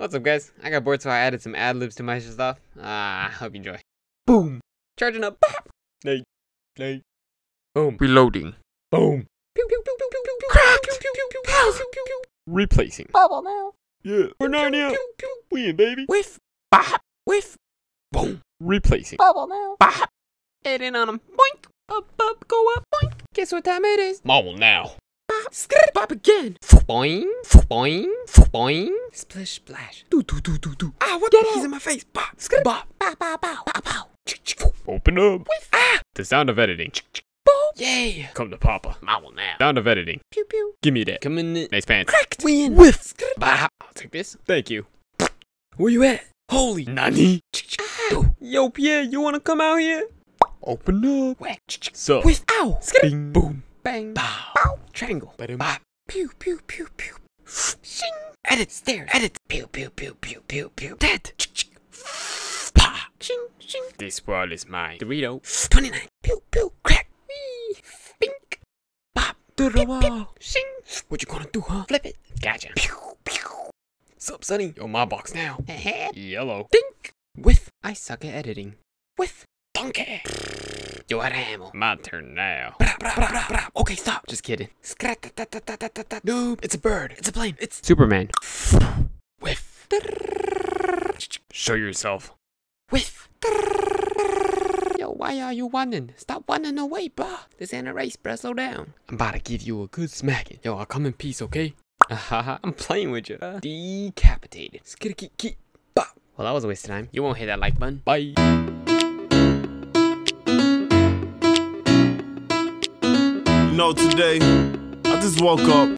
What's up, guys? I got bored, so I added some ad-libs to my stuff. Hope you enjoy. Boom! Charging up. Bop! Nay. Boom. Reloading. Boom. Pew pew pew pew pew pew. Crack. Pew pew pew pew pew pew pew. Replacing. Bubble now. Yeah. For Narnia. We in, baby. Whiff. Bop. Whiff. Boom. Replacing. Bubble now. Bop. Head in on him. Boink. Up, up, go up. Boink. Guess what time it is? Marble now. Bop. Skirt. Bop again. Boing. Boing. Boing. Splish, splash. Do. Ah, what? He's in my face. Bop. Skirt. Bop. Bow, bow, bow. Bow, bow. Open up. Whiff. Ah. The sound of editing. Boom. Yay. Come to Papa. Marble now. Sound of editing. Pew pew. Give me that. Come in. Nice pants. Cracked. We in. Whiff. Skirt. Bah. I'll take this. Thank you. Where you at? Holy Nani. Ah. Yo, Pierre, you wanna come out here? Open up. Whack. So. Whiff. Ow. Bing. Boom. Bang. Bow. Bow. Triangle. Bop. Pew pew pew pew. Shing. Edit. Stairs. Edit. Pew pew pew pew pew pew. Dead. Pa. Shing shing. This world is mine. Dorito. 29. Pew pew. Crack. Wee. Bink. Bop. To the wall. Shing. What you gonna do, huh? Flip it. Gotcha. Pew pew. Sup, Sonny? Yo, my box now. Ahead. Yellow. Dink. Whiff. I suck at editing. Whiff. Donkey. You are ammo. My turn now. Bra, bra, bra, bra, bra. Okay, stop. Just kidding. Skrat-ta-ta-ta-ta-ta-ta. Noob. It's a bird. It's a plane. It's Superman. whiff. Show yourself. Whiff. Yo, why are you running? Stop running away, bruh. This ain't a race, bruh. Slow down. I'm about to give you a good smacking. Yo, I'll come in peace, okay? I'm playing with you. Decapitated. Skitty-kit-kit. Bop. Well, that was a waste of time. You won't hit that like button. Bye. You know, today, I just woke up